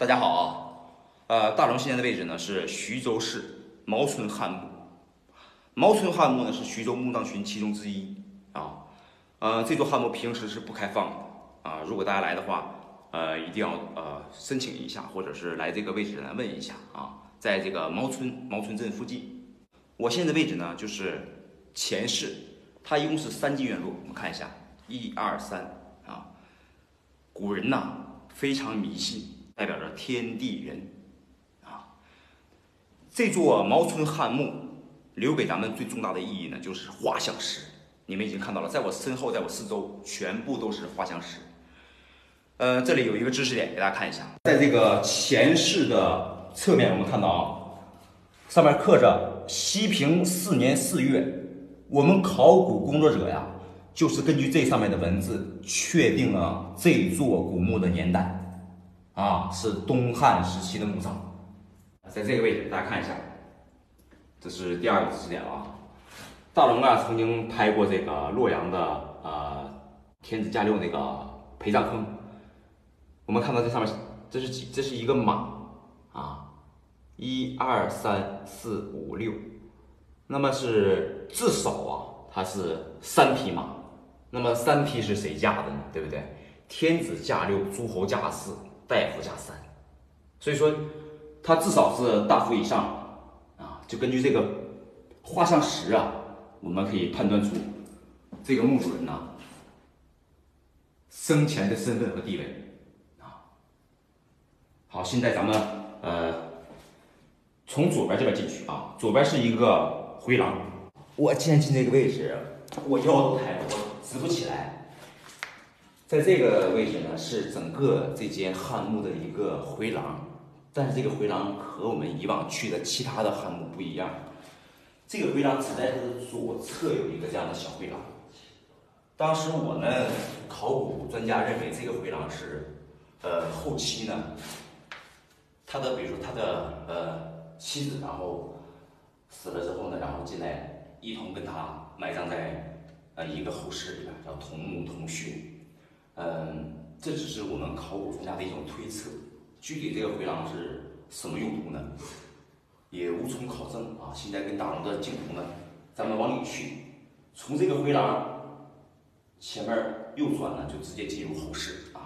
大家好大龙现在的位置呢是徐州市毛村汉墓。毛村汉墓呢是徐州墓葬群其中之一啊。这座汉墓平时是不开放的啊。如果大家来的话，一定要申请一下，或者是来这个位置来问一下啊。在这个毛村镇附近。我现在的位置呢就是前室，它一共是3进院落。我们看一下，1、2、3啊。古人呐非常迷信。代表着天地人啊。这座毛村汉墓留给咱们最重大的意义呢，就是画像石。你们已经看到了，在我身后，在我四周，全部都是画像石。这里有一个知识点给大家看一下，在这个前室的侧面，我们看到啊，上面刻着西平4年4月。我们考古工作者呀，就是根据这上面的文字，确定了这座古墓的年代。是东汉时期的墓葬，在这个位置，大家看一下，这是第2个知识点了啊。大龙曾经拍过这个洛阳的天子驾六那个陪葬坑。我们看到这上面，这是一个马啊，1、2、3、4、5、6，那么是至少它是3匹马。那么3匹是谁驾的呢？对不对？天子驾6，诸侯驾4。大夫驾3，所以说他至少是大夫以上啊。就根据这个画像石我们可以判断出这个墓主人生前的身份和地位啊。好，现在咱们从左边这边进去啊，左边是一个回廊。我现在进这个位置，我腰都抬不，我直不起来。在这个位置呢，是整个这间汉墓的一个回廊，但是这个回廊和我们以往去的其他的汉墓不一样。这个回廊只在它的左侧有一个这样的小回廊。当时我们考古专家认为这个回廊是，后期呢，比如说他的妻子，然后死了之后呢，然后进来一同跟他埋葬在一个后室里边，叫同墓同穴。这只是我们考古专家的一种推测，具体这个回廊是什么用途呢，也无从考证啊。现在跟大龙的镜头呢，咱们往里去，从这个回廊前面右转呢，就直接进入后室啊。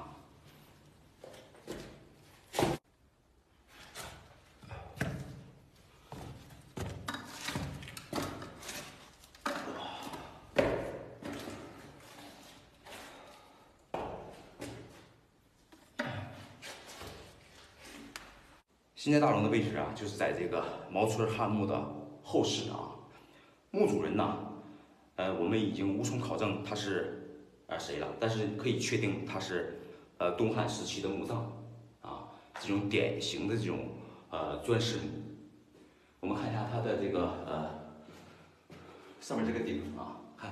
现在大龙的位置就是在这个毛村汉墓的后室啊。墓主人呢，我们已经无从考证他是谁了，但是可以确定他是东汉时期的墓葬啊，这种典型的这种砖石墓。我们看一下它的这个上面这个顶看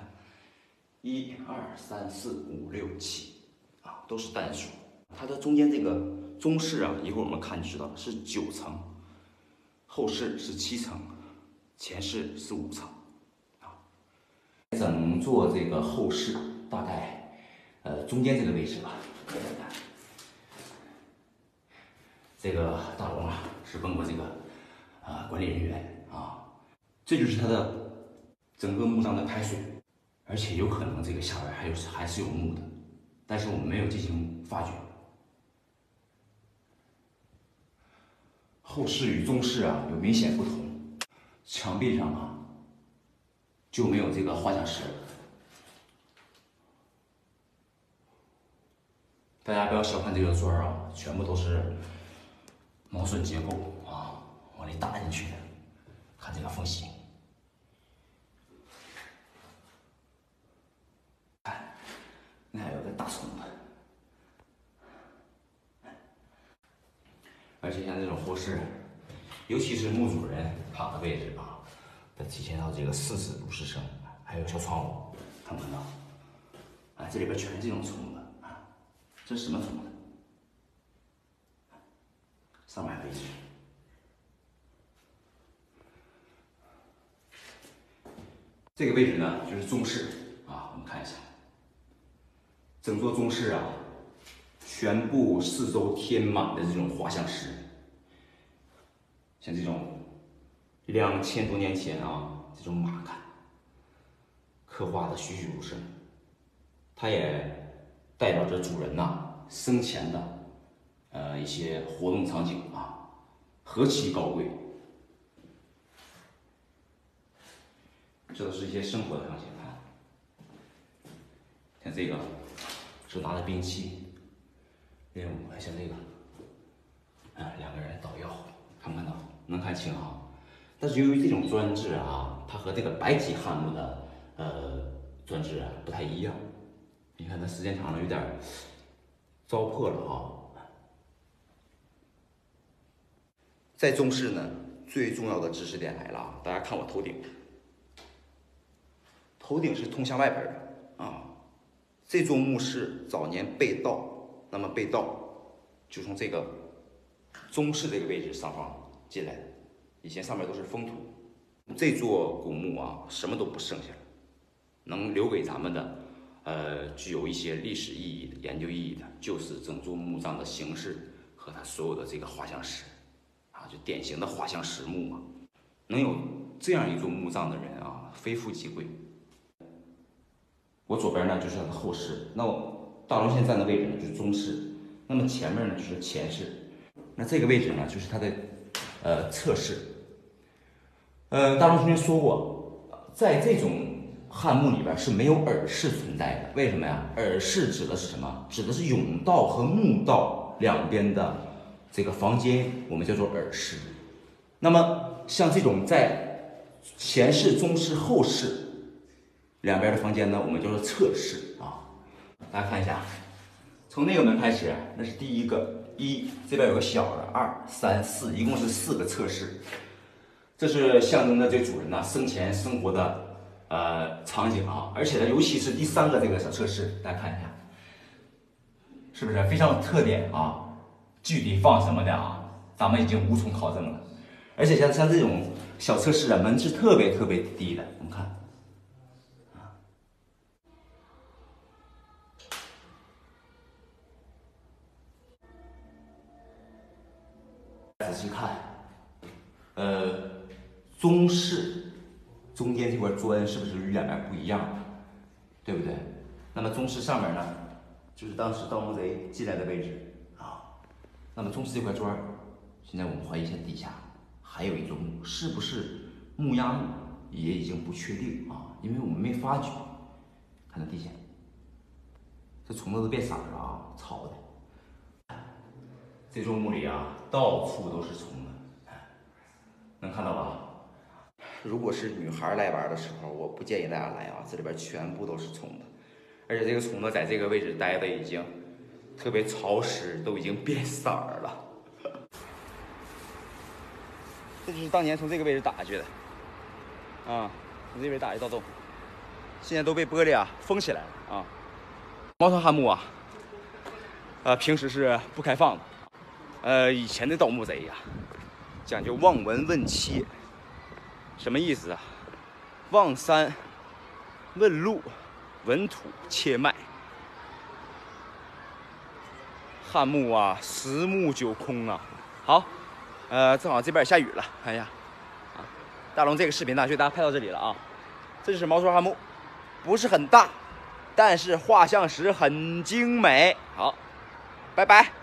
1、2、3、4、5、6、7都是单数。它的中间这个中室一会儿我们看就知道了，是9层，后室是7层，前室是5层整座这个后室大概中间这个位置吧，这个大龙是问过这个管理人员这就是它的整个墓葬的排水，而且有可能这个下边还是有墓的，但是我们没有进行发掘。后室与中室有明显不同，墙壁上就没有这个画像石。大家不要小看这个砖全部都是毛榫结构往里打进去的。看这个缝隙，看那还有个大虫子。而且像这种后室，尤其是墓主人躺的位置它体现到这个4指不是生，还有小窗户，看不看到？这里边全是这种虫子这是什么虫子？上面还有一只。这个位置呢，就是中室我们看一下，整座中室全部四周填满的这种画像石，像这种2000多年前啊，这种马坎刻画的栩栩如生，它也代表着主人生前的一些活动场景何其高贵。这都是一些生活的场景像这个手拿的兵器，练武，还像这个两个人捣药，看不看到？能看清但是由于这种装置它和这个白体汉墓的装置不太一样。你看它时间长了有点糟粕了在中式呢，最重要的知识点来了大家看我头顶，头顶是通向外边的这座墓室早年被盗，那么被盗就从这个中式这个位置上方进来的，以前上面都是封土。这座古墓什么都不剩下了，能留给咱们的具有一些历史意义的研究意义的，就是整座墓葬的形式和它所有的这个画像石就典型的画像石墓嘛。能有这样一座墓葬的人非富即贵。我左边呢就是它的后室，那大龙现在站的位置呢就是中室，那么前面呢就是前室，那这个位置呢就是它的侧室。大龙曾经说过，在这种汉墓里边是没有耳室存在的，为什么呀？耳室指的是什么？指的是甬道和墓道两边的这个房间，我们叫做耳室。那么像这种在前室、中室、后室两边的房间呢，我们叫做侧室大家看一下，从那个门开始，那是第一个这边有个小的2、3、4，一共是4个侧室。这是象征着这主人生前生活的场景而且呢，尤其是第3个这个小侧室，大家看一下，是不是非常有特点具体放什么的咱们已经无从考证了。而且像这种小侧室门是特别特别低的，我们看。仔细看，中室中间这块砖是不是与两边不一样？对不对？那么中室上面呢，就是当时盗墓贼进来的位置那么中室这块砖，现在我们怀疑一下底下还有一座墓，是不是木押墓也已经不确定因为我们没发觉。看到地下，这虫子都变色了草的。这座墓里到处都是虫子，能看到吧？如果是女孩来玩的时候，我不建议大家来这里边全部都是虫子，而且这个虫子在这个位置待的已经特别潮湿，都已经变色了。这就是当年从这个位置打下去的，从这边打一道洞，现在都被玻璃封起来了茅草汉墓平时是不开放的。以前的盗墓贼讲究望闻问切，什么意思望山问路，闻土切脉。汉墓实木9空好，正好这边也下雨了，看一下大龙这个视频呢就给大家拍到这里了这就是茅草汉墓，不是很大，但是画像石很精美。好，拜拜。